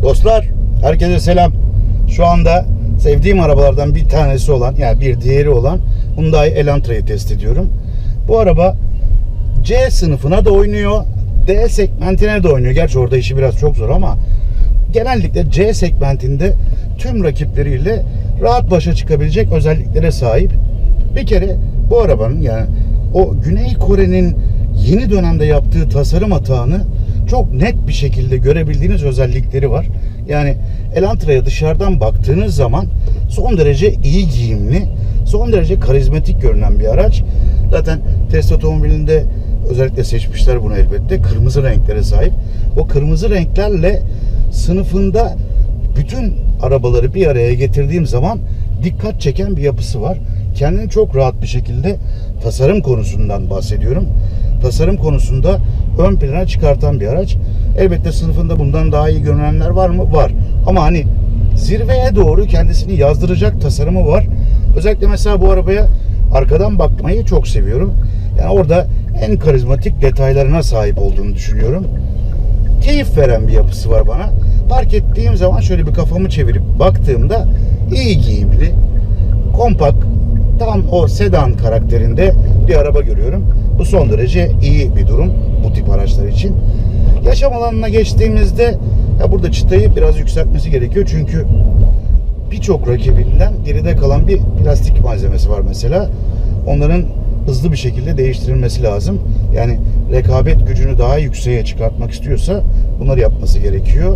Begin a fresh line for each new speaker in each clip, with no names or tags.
Dostlar, herkese selam. Şu anda sevdiğim arabalardan bir tanesi olan, yani bir diğeri olan Hyundai Elantra'yı test ediyorum. Bu araba C sınıfına da oynuyor, D segmentine de oynuyor. Gerçi orada işi biraz çok zor ama genellikle C segmentinde tüm rakipleriyle rahat başa çıkabilecek özelliklere sahip. Bir kere bu arabanın, yani o Güney Kore'nin yeni dönemde yaptığı tasarım hatağını çok net bir şekilde görebildiğiniz özellikleri var. Yani Elantra'ya dışarıdan baktığınız zaman son derece iyi giyimli, son derece karizmatik görünen bir araç. Zaten test otomobilinde özellikle seçmişler bunu elbette. Kırmızı renklere sahip. O kırmızı renklerle sınıfında bütün arabaları bir araya getirdiğim zaman dikkat çeken bir yapısı var. Kendini çok rahat bir şekilde tasarım konusundan bahsediyorum. Tasarım konusunda ön plana çıkartan bir araç. Elbette sınıfında bundan daha iyi görünenler var mı? Var. Ama hani zirveye doğru kendisini yazdıracak tasarımı var. Özellikle mesela bu arabaya arkadan bakmayı çok seviyorum. Yani orada en karizmatik detaylarına sahip olduğunu düşünüyorum. Keyif veren bir yapısı var bana. Park ettiğim zaman şöyle bir kafamı çevirip baktığımda iyi giyimli, kompakt, tam o sedan karakterinde bir araba görüyorum. Bu son derece iyi bir durum bu tip araçlar için. Yaşam alanına geçtiğimizde ya burada çıtayı biraz yükseltmesi gerekiyor. Çünkü birçok rakibinden geride kalan bir plastik malzemesi var mesela. Onların hızlı bir şekilde değiştirilmesi lazım. Yani rekabet gücünü daha yükseğe çıkartmak istiyorsa bunları yapması gerekiyor.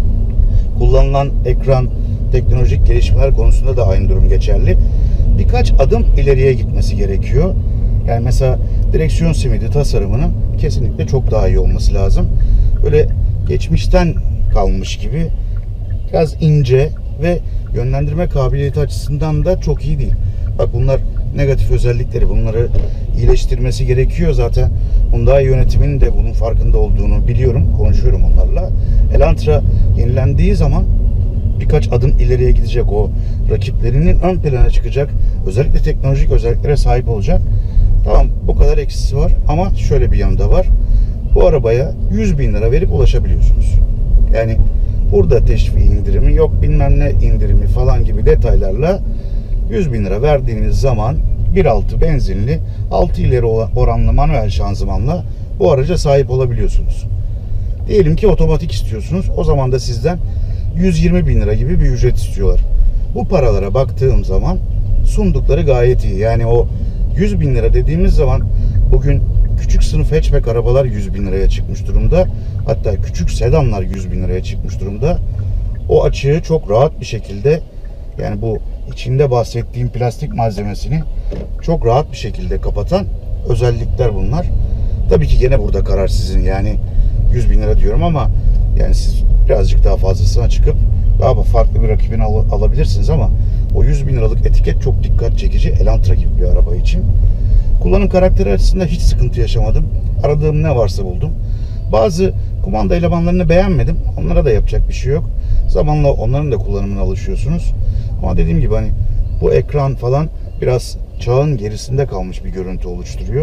Kullanılan ekran, teknolojik gelişmeler konusunda da aynı durum geçerli. Birkaç adım ileriye gitmesi gerekiyor. Yani mesela direksiyon simidi tasarımının kesinlikle çok daha iyi olması lazım. Böyle geçmişten kalmış gibi biraz ince ve yönlendirme kabiliyeti açısından da çok iyi değil. Bak bunlar negatif özellikleri, bunları iyileştirmesi gerekiyor zaten. Hyundai yönetiminin de bunun farkında olduğunu biliyorum, konuşuyorum onlarla. Elantra yenilendiği zaman birkaç adım ileriye gidecek, o rakiplerinin ön plana çıkacak, özellikle teknolojik özelliklere sahip olacak. Tamam, bu kadar eksisi var ama şöyle bir yanı da var. Bu arabaya 100.000 lira verip ulaşabiliyorsunuz. Yani burada teşvik indirimi yok, bilmem ne indirimi falan gibi detaylarla 100.000 lira verdiğiniz zaman 1.6 benzinli 6 ileri oranlı manuel şanzımanla bu araca sahip olabiliyorsunuz. Diyelim ki otomatik istiyorsunuz. O zaman da sizden 120.000 lira gibi bir ücret istiyorlar. Bu paralara baktığım zaman sundukları gayet iyi. Yani o 100.000 lira dediğimiz zaman bugün küçük sınıf hatchback arabalar 100.000 liraya çıkmış durumda. Hatta küçük sedanlar 100.000 liraya çıkmış durumda. O açığı çok rahat bir şekilde, yani bu içinde bahsettiğim plastik malzemesini çok rahat bir şekilde kapatan özellikler bunlar. Tabii ki gene burada karar sizin. Yani 100.000 lira diyorum ama yani siz birazcık daha fazlasına çıkıp daha farklı bir rakibini alabilirsiniz ama o 100.000 liralık etiket çok dikkat çekici Elantra gibi bir araba için. Kullanım karakteri açısından hiç sıkıntı yaşamadım. Aradığım ne varsa buldum. Bazı kumanda elemanlarını beğenmedim. Onlara da yapacak bir şey yok. Zamanla onların da kullanımına alışıyorsunuz. Ama dediğim gibi hani bu ekran falan biraz çağın gerisinde kalmış bir görüntü oluşturuyor.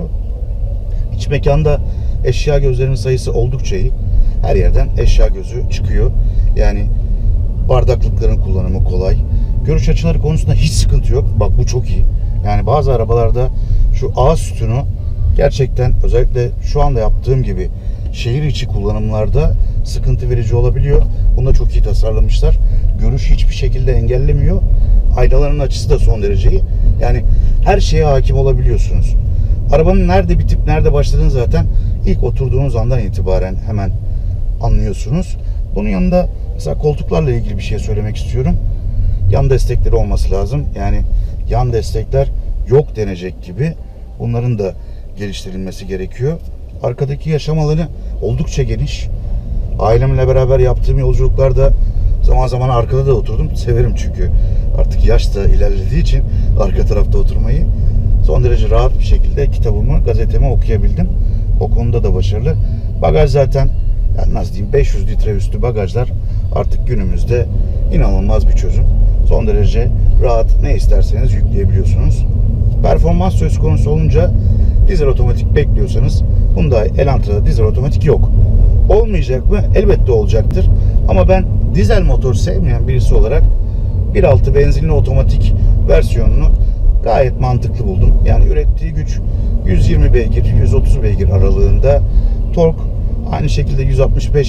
İç mekanda eşya gözlerinin sayısı oldukça iyi. Her yerden eşya gözü çıkıyor. Yani bardaklıkların kullanımı kolay. Görüş açıları konusunda hiç sıkıntı yok. Bak bu çok iyi. Yani bazı arabalarda şu ağız sütunu gerçekten, özellikle şu anda yaptığım gibi şehir içi kullanımlarda sıkıntı verici olabiliyor. Bunu da çok iyi tasarlamışlar. Görüş hiçbir şekilde engellemiyor. Aynaların açısı da son derece iyi. Yani her şeye hakim olabiliyorsunuz. Arabanın nerede bitip nerede başladığını zaten ilk oturduğunuz andan itibaren hemen anlıyorsunuz. Bunun yanında mesela koltuklarla ilgili bir şey söylemek istiyorum. Yan destekleri olması lazım. Yani yan destekler yok denecek gibi. Bunların da geliştirilmesi gerekiyor. Arkadaki yaşam alanı oldukça geniş. Ailemle beraber yaptığım yolculuklarda zaman zaman arkada da oturdum. Severim çünkü artık yaş da ilerlediği için arka tarafta oturmayı. Son derece rahat bir şekilde kitabımı, gazetemi okuyabildim. O konuda da başarılı. Bagaj zaten, yani nasıl diyeyim, 500 litre üstü bagajlar artık günümüzde inanılmaz bir çözüm. Son derece rahat, ne isterseniz yükleyebiliyorsunuz. Performans söz konusu olunca dizel otomatik bekliyorsanız Hyundai Elantra'da dizel otomatik yok. Olmayacak mı? Elbette olacaktır. Ama ben dizel motor sevmeyen birisi olarak 1.6 benzinli otomatik versiyonunu gayet mantıklı buldum. Yani ürettiği güç 120 beygir, 130 beygir aralığında. Tork aynı şekilde 165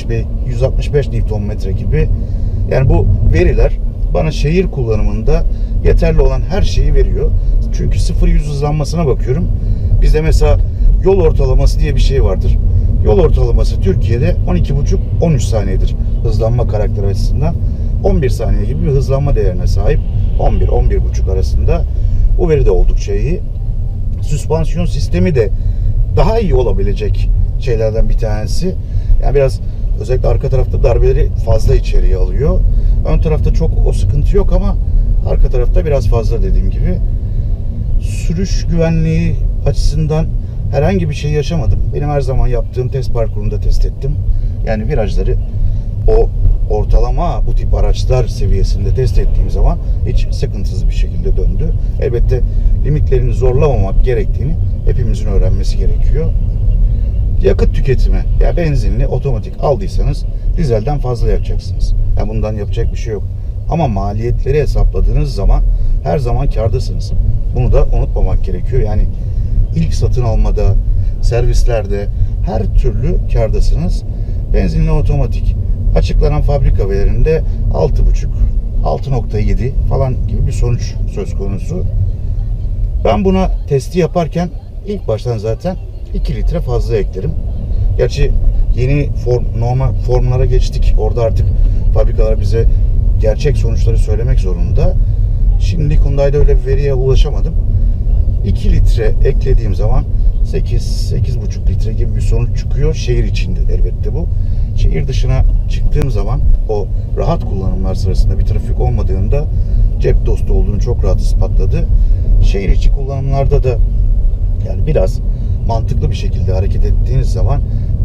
Nm gibi. Yani bu veriler bana şehir kullanımında yeterli olan her şeyi veriyor. Çünkü 0-100 hızlanmasına bakıyorum. Bizde mesela yol ortalaması diye bir şey vardır. Yol ortalaması Türkiye'de 12,5-13 saniyedir hızlanma karakter açısından. 11 saniye gibi bir hızlanma değerine sahip. 11-11,5 arasında. Bu veri de oldukça iyi. Süspansiyon sistemi de daha iyi olabilecek şeylerden bir tanesi. Yani biraz özellikle arka tarafta darbeleri fazla içeriye alıyor. Ön tarafta çok o sıkıntı yok ama arka tarafta biraz fazla dediğim gibi. Sürüş güvenliği açısından herhangi bir şey yaşamadım. Benim her zaman yaptığım test parkurunda test ettim. Yani virajları o ortalama bu tip araçlar seviyesinde test ettiğim zaman hiç sıkıntısız bir şekilde döndü. Elbette limitlerini zorlamamak gerektiğini hepimizin öğrenmesi gerekiyor. Yakıt tüketimi, ya benzinli otomatik aldıysanız dizelden fazla yakacaksınız. Yani bundan yapacak bir şey yok. Ama maliyetleri hesapladığınız zaman her zaman kârdasınız. Bunu da unutmamak gerekiyor. Yani ilk satın almada, servislerde her türlü kârdasınız. Benzinli otomatik açıklanan fabrika verilerinde 6,5, 6,7 falan gibi bir sonuç söz konusu. Ben buna testi yaparken ilk baştan zaten 2 litre fazla eklerim. Gerçi yeni normal formlara geçtik. Orada artık fabrikalar bize gerçek sonuçları söylemek zorunda. Şimdi Hyundai'de öyle bir veriye ulaşamadım. 2 litre eklediğim zaman 8-8,5 litre gibi bir sonuç çıkıyor. Şehir içinde elbette bu. Şehir dışına çıktığım zaman o rahat kullanımlar sırasında bir trafik olmadığında cep dostu olduğunu çok rahat ispatladı. Şehir içi kullanımlarda da yani biraz mantıklı bir şekilde hareket ettiğiniz zaman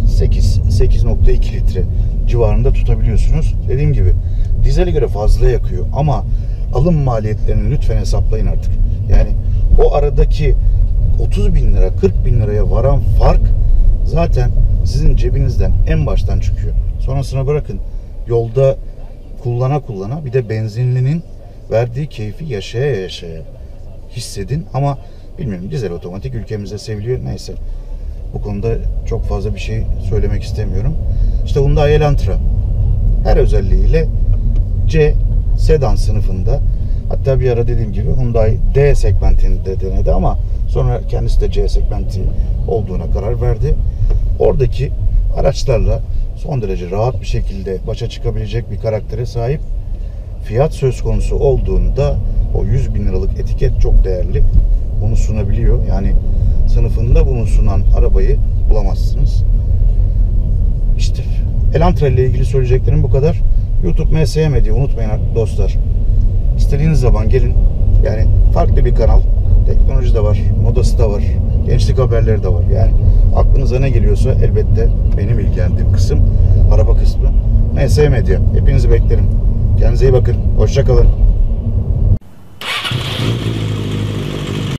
8-8,2 litre civarında tutabiliyorsunuz. Dediğim gibi dizele göre fazla yakıyor ama alım maliyetlerini lütfen hesaplayın artık. Yani o aradaki 30 bin lira 40 bin liraya varan fark zaten sizin cebinizden en baştan çıkıyor. Sonrasına bırakın yolda kullana bir de benzinlinin verdiği keyfi yaşaya hissedin ama bilmiyorum, dizel otomatik ülkemizde seviliyor. Neyse, bu konuda çok fazla bir şey söylemek istemiyorum. İşte Hyundai Elantra her özelliğiyle C sedan sınıfında, hatta bir ara dediğim gibi Hyundai D segmentinde denedi ama sonra kendisi de C segmenti olduğuna karar verdi. Oradaki araçlarla son derece rahat bir şekilde başa çıkabilecek bir karaktere sahip. Fiyat söz konusu olduğunda o 100 bin liralık etiket çok değerli. Bunu sunabiliyor. Yani sınıfında bunu sunan arabayı bulamazsınız. İşte Elantra ile ilgili söyleyeceklerim bu kadar. YouTube MSM diye unutmayın dostlar. İstediğiniz zaman gelin. Yani farklı bir kanal. Teknoloji de var, modası da var, gençlik haberleri de var. Yani aklınıza ne geliyorsa elbette benim ilgilendiğim kısım araba kısmı. MS Medya. Hepinizi beklerim. Kendinize iyi bakın. Hoşça kalın.